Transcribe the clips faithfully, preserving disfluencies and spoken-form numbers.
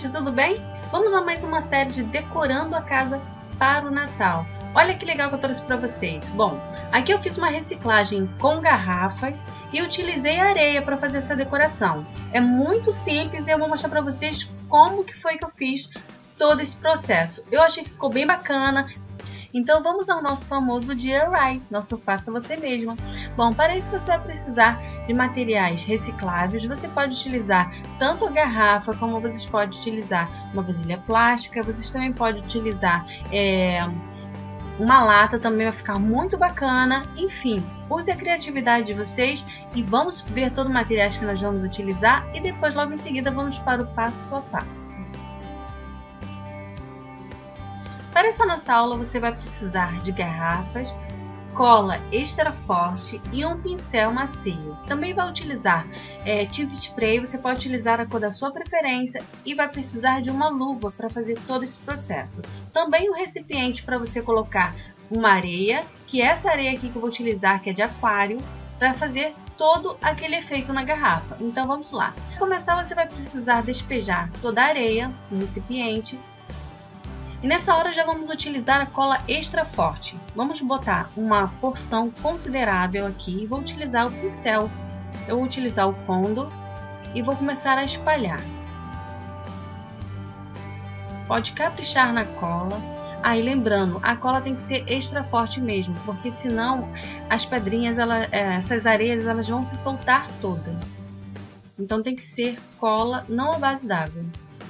gente, tudo bem? Vamos a mais uma série de decorando a casa para o Natal. Olha que legal que eu trouxe para vocês. Bom, aqui eu fiz uma reciclagem com garrafas e utilizei areia para fazer essa decoração. É muito simples e eu vou mostrar para vocês como que foi que eu fiz todo esse processo. Eu achei que ficou bem bacana. Então vamos ao nosso famoso D I Y, nosso faça você mesma. Bom, para isso você vai precisar de materiais recicláveis. Você pode utilizar tanto a garrafa, como vocês podem utilizar uma vasilha plástica. Vocês também podem utilizar é, uma lata, também vai ficar muito bacana. Enfim, use a criatividade de vocês e vamos ver todos os materiais que nós vamos utilizar. E depois, logo em seguida, vamos para o passo a passo. Para essa nossa aula você vai precisar de garrafas, cola extra forte e um pincel macio. Também vai utilizar é, tinta spray, você pode utilizar a cor da sua preferência e vai precisar de uma luva para fazer todo esse processo. Também um recipiente para você colocar uma areia, que é essa areia aqui que eu vou utilizar, que é de aquário, para fazer todo aquele efeito na garrafa. Então vamos lá. Para começar você vai precisar despejar toda a areia no recipiente. E nessa hora já vamos utilizar a cola extra forte. Vamos botar uma porção considerável aqui e vou utilizar o pincel. Eu vou utilizar o fundo e vou começar a espalhar. Pode caprichar na cola. Aí ah, lembrando, a cola tem que ser extra forte mesmo, porque senão as pedrinhas, ela, essas areias, elas vão se soltar todas. Então tem que ser cola não à base d'água.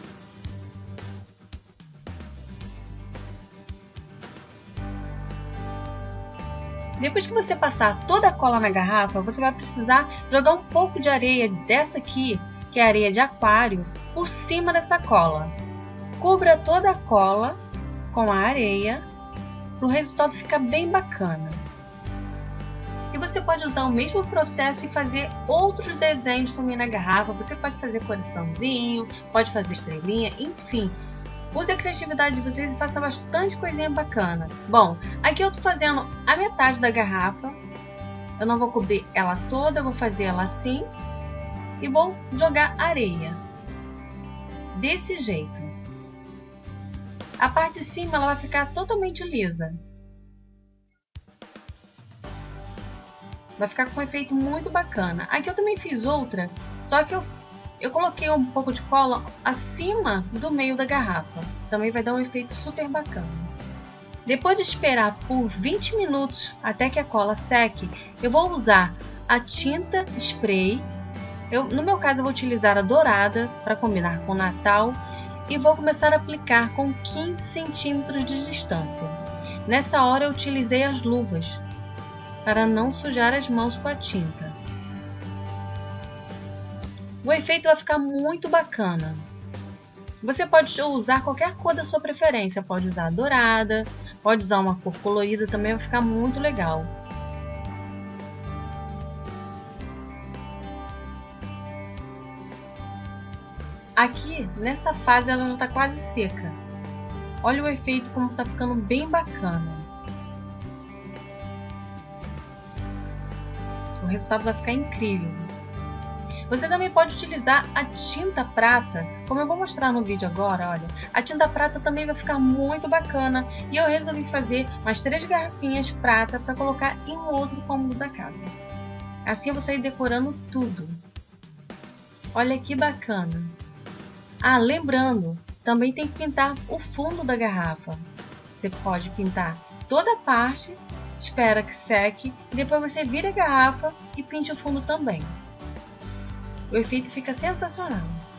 Depois que você passar toda a cola na garrafa, você vai precisar jogar um pouco de areia dessa aqui, que é areia de aquário, por cima dessa cola. Cubra toda a cola com a areia, para o resultado ficar bem bacana. E você pode usar o mesmo processo e fazer outros desenhos também na garrafa. Você pode fazer coraçãozinho, pode fazer estrelinha, enfim. Use a criatividade de vocês e faça bastante coisinha bacana. Bom, aqui eu tô fazendo a metade da garrafa. Eu não vou cobrir ela toda, eu vou fazer ela assim. E vou jogar areia. Desse jeito. A parte de cima ela vai ficar totalmente lisa. Vai ficar com um efeito muito bacana. Aqui eu também fiz outra, só que eu Eu coloquei um pouco de cola acima do meio da garrafa. Também vai dar um efeito super bacana. Depois de esperar por vinte minutos até que a cola seque, eu vou usar a tinta spray. Eu, no meu caso eu vou utilizar a dourada para combinar com o Natal. E vou começar a aplicar com quinze centímetros de distância. Nessa hora eu utilizei as luvas para não sujar as mãos com a tinta. O efeito vai ficar muito bacana. Você pode usar qualquer cor da sua preferência. Pode usar a dourada, pode usar uma cor colorida, também vai ficar muito legal. Aqui, nessa fase, ela já está quase seca. Olha o efeito como está ficando bem bacana. O resultado vai ficar incrível. Você também pode utilizar a tinta prata, como eu vou mostrar no vídeo agora, olha. A tinta prata também vai ficar muito bacana e eu resolvi fazer mais três garrafinhas prata para colocar em um outro cômodo da casa. Assim eu vou sair decorando tudo. Olha que bacana. Ah, lembrando, também tem que pintar o fundo da garrafa. Você pode pintar toda a parte, espera que seque e depois você vira a garrafa e pinte o fundo também. O efeito fica sensacional.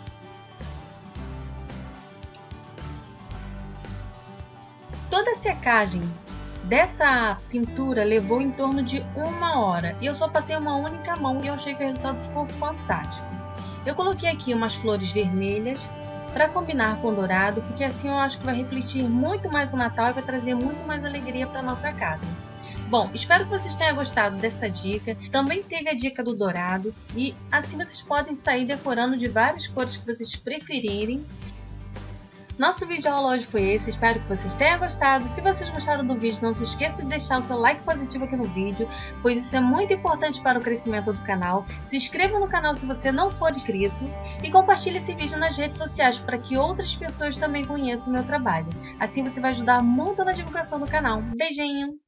Toda a secagem dessa pintura levou em torno de uma hora. E eu só passei uma única mão e eu achei que o resultado ficou fantástico. Eu coloquei aqui umas flores vermelhas para combinar com o dourado, porque assim eu acho que vai refletir muito mais o Natal e vai trazer muito mais alegria para nossa casa. Bom, espero que vocês tenham gostado dessa dica. Também teve a dica do dourado e assim vocês podem sair decorando de várias cores que vocês preferirem. Nosso vídeo aula hoje foi esse, espero que vocês tenham gostado. Se vocês gostaram do vídeo, não se esqueça de deixar o seu like positivo aqui no vídeo, pois isso é muito importante para o crescimento do canal. Se inscreva no canal se você não for inscrito e compartilhe esse vídeo nas redes sociais para que outras pessoas também conheçam o meu trabalho. Assim você vai ajudar muito na divulgação do canal. Beijinho!